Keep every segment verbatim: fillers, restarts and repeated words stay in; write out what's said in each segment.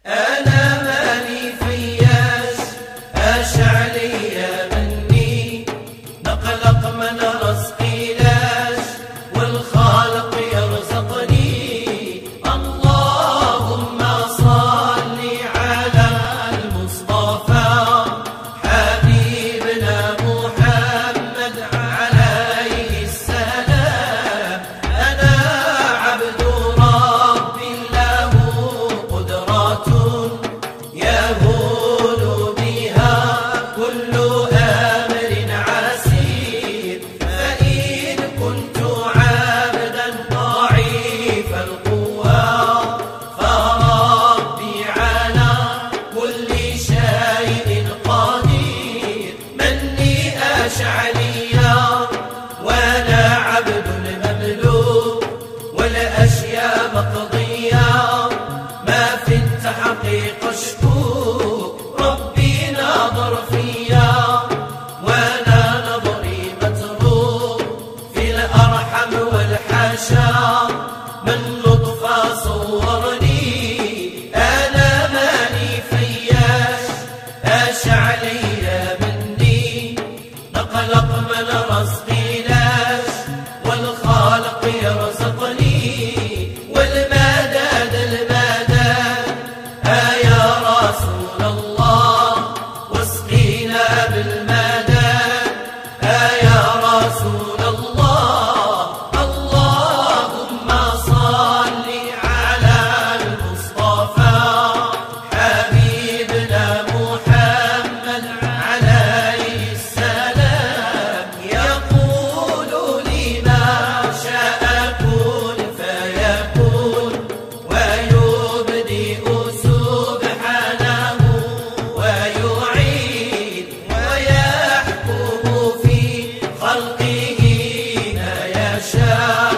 أنا ماني فياش أشعلي مني نقلق من رزقي لاش والخالق يرزقني اللهم صل على المصطفى حبيبنا محمد عليه السلام أنا عبد ربي له قدرات يهون بها كل أمر عسير فإن كنت عبدا ضعيف القوى فربي على كل شيء قدير مني أشعليا وأنا عبد مملوك والأشياء مقضية ما في التحقيق اشكوك ربي ناظر فيا وانا نظري متروك في الارحم والحاشا من نطفة صورني انا ماني فياش اشعلي مني نقلق من رزقي لاش والخالق يرزقني والمداد المداد يا رسول الله واسقينا بالمداد يا رسول الله اللهم صل على المصطفى حبيبنا محمد عليه السلام يقول لي ما شاء كن فيكون ويبدئ سبحانه ويعيد ويحكم في خلقه ما يشاء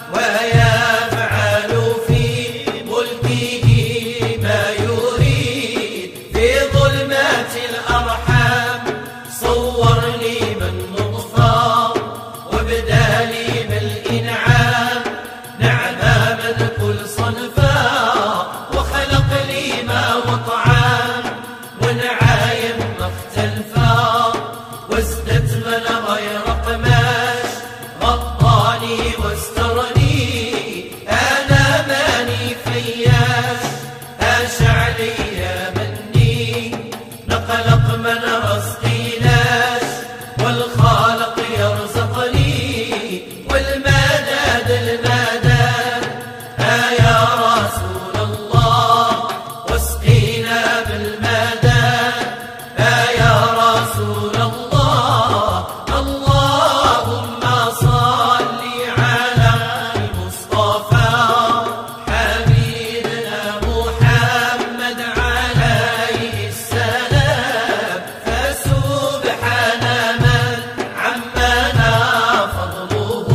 ويفعل في ملكه ما يريد في ظلمات الأرحام صورني من نطفة وابدالي بالإنعام نعمة من كل صنفا وخلق لي ما وطعام ونعايم مختلفا وازدت من غير قماش غطاني واسترني أنا ماني فياش أشعلي مني نقلق من رزقي لاش والخالق يرزقني والمداد المداد يا رسول الله واسقينا بالمداد يا رسول الله اللهم صل على المصطفى حبيبنا محمد عليه السلام فسبحان من عمنا فضله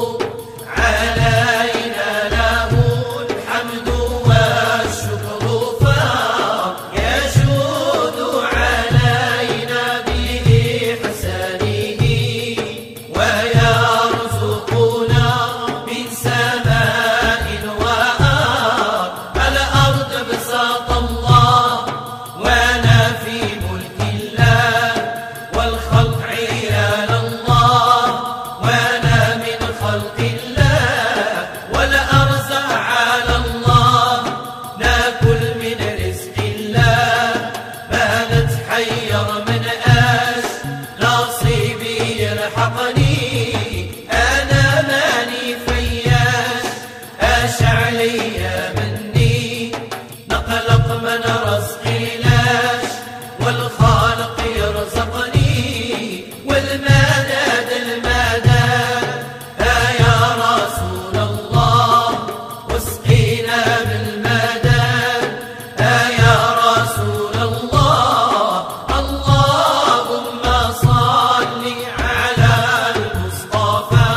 علينا له الحمد والشكر فيجود علينا بإحسانه ويرزقنا من سماء وأرض الأرض بساط الله وانا في ملك الله والخلق عيال الله وانا من خلق الله والأرزق على الله ناكل من رزق الله ما نتحير من آش نصيبي يلحقني أنا ماني فياش أشعلي مني نقلق من رزقي لاش والخالق يرزقني والمداد المداد يا رسول الله واسقينا بالمداد يا رسول الله اللهم صل على المصطفى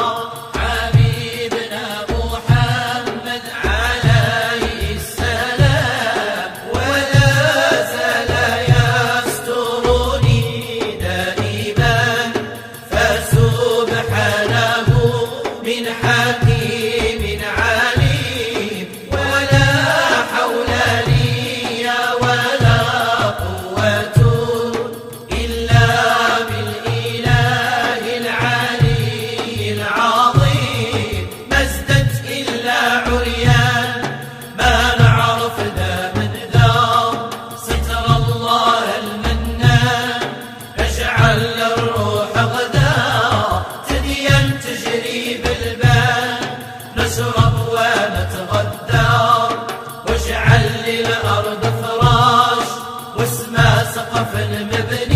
حبيبنا محمد عليه السلام ولا الأرض فراش واسمه سقف المبنى